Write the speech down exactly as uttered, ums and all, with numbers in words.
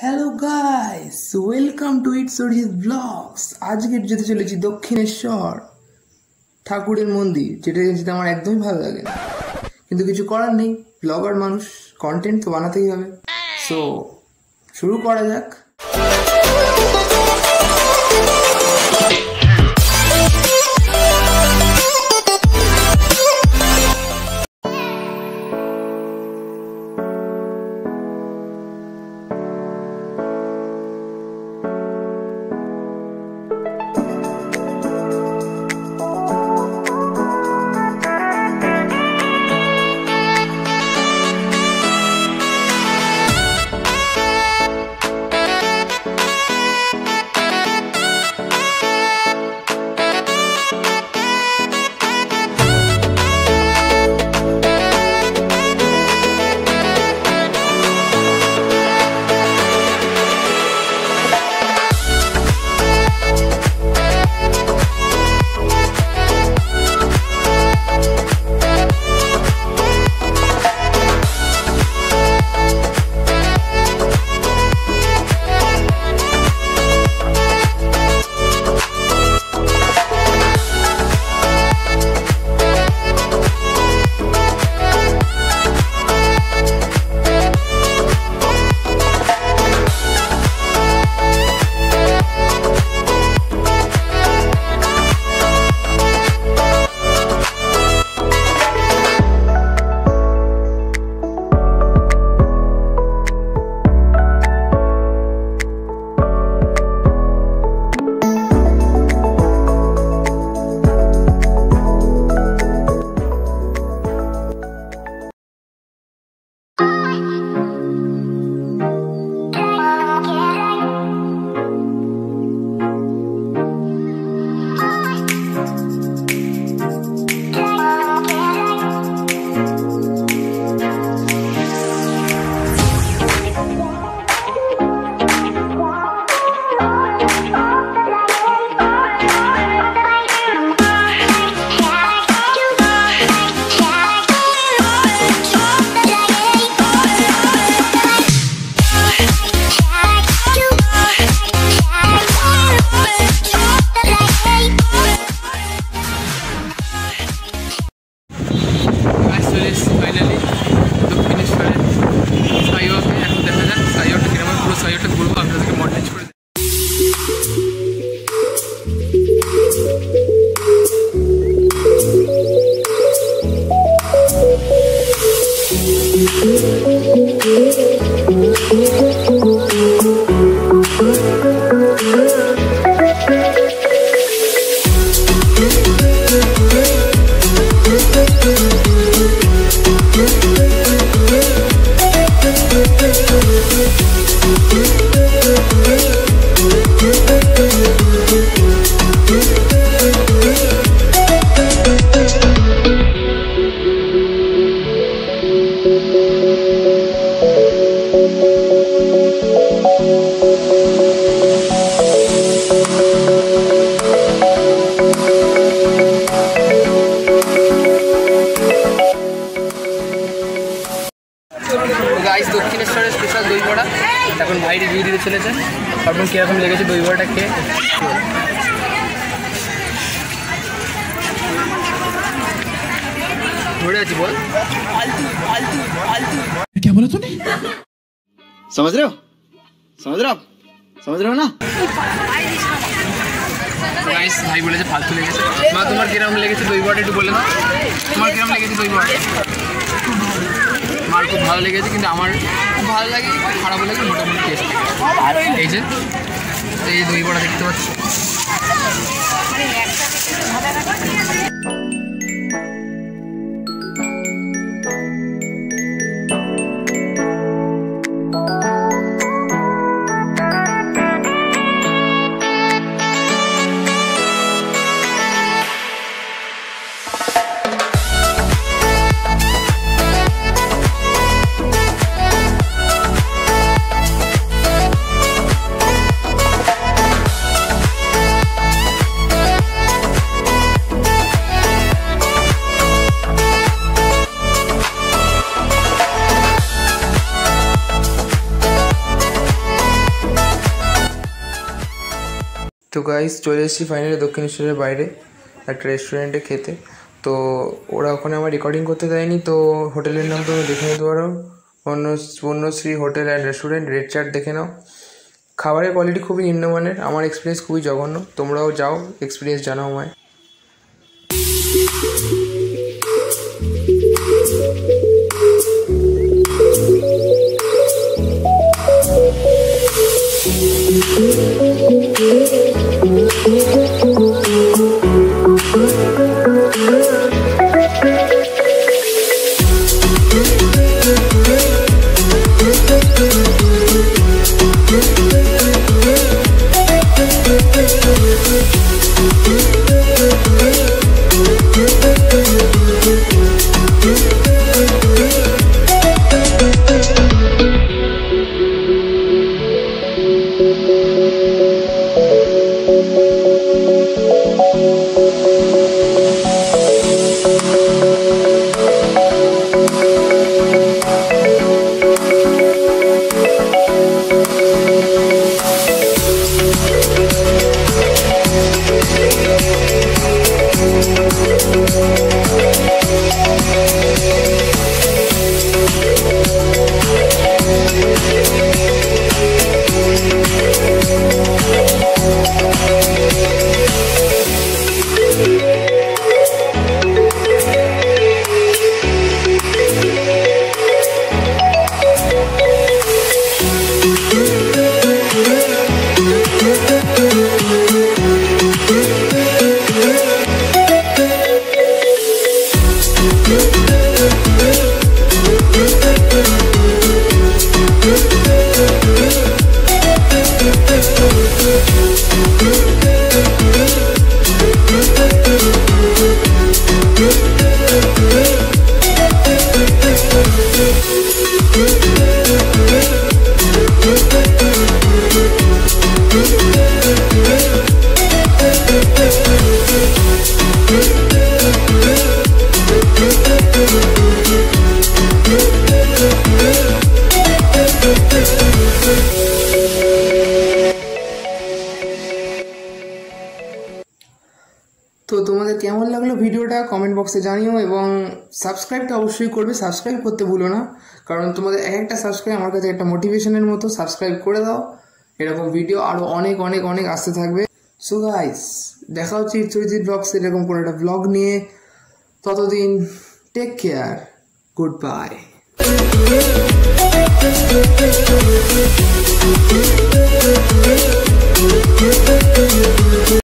Hello guys, welcome to ইটসরিজিtvlogs। আজকে যেতে চলেছি দক্ষিণেশ্বর ঠাকুরের মন্দির, যেটা যেতে আমার একদমই ভালো লাগে না, কিন্তু কিছু করার নেই, ব্লগার মানুষ, কন্টেন্ট তো বানাতেই হবে। সো শুরু করা যাক। ফাইনালি দক্ষিণেশ্বরের স্কাইওয়াকে এখন দেখা যাক স্কাইওয়াকটা কিরকম, পুরো স্কাইওয়াকটা ঘুরবো, আপনাদেরকে মডেলাইজ করে গাইস। দক্ষিণেশ্বরের স্পেশাল দই বড়া এখন ভাই রিভিউ দিতে চলেছে, আপনার কীরকম লেগেছে দই বড়াটা খেয়ে। ধরে আছি, বল क्या बोला तूने? समझ रहे हो समझ रहे हो समझ रहे हो ना गाइस। ভাই বলেছে ফালতু লেগেছে। মা তোমার কিরকম লেগেছে দই বড়া একটু বলে দাও, তোমার কিরকম লেগেছে দই বড়া? আমার খুব ভালো লেগেছে, কিন্তু আমার খুব ভালো লাগে, খারাপ লাগে মোটামুটি টেস্ট। এই যে এই দই বড়া দেখতে পাচ্ছি। তো গাইস চলে এসেছি ফাইনালি দক্ষিণেশ্বরের বাইরে একটা রেস্টুরেন্টে খেতে। তো ওরা ওখানে আমার রেকর্ডিং করতে দেয়নি, তো হোটেলের নাম তুমি দেখে নিতে পারো, বন্য Banyashree hotel and restaurant. Rate chart দেখে নাও। খাবারের কোয়ালিটি খুবই নিম্নমানের, আমার এক্সপিরিয়েন্স খুবই জঘন্য। তোমরাও যাও, এক্সপিরিয়েন্স জানাও আমায়। তো তোমাদের কেমন লাগলো ভিডিওটা কমেন্ট বক্সে জানিও, এবং সাবস্ক্রাইবটা অবশ্যই করবে। সাবস্ক্রাইব করতে ভুলো না, কারণ তোমাদের এক একটা সাবস্ক্রাইব আমার কাছে একটা মোটিভেশনের মতো। সাবস্ক্রাইব করে দাও, এরকম ভিডিও আরও অনেক অনেক অনেক আসতে থাকবে। সো গাইস, দেখা হচ্ছে ইটসরিজিৎ ব্লগস এরকম কোনো একটা ব্লগ নিয়ে। ততদিন টেক কেয়ার, গুড বাই।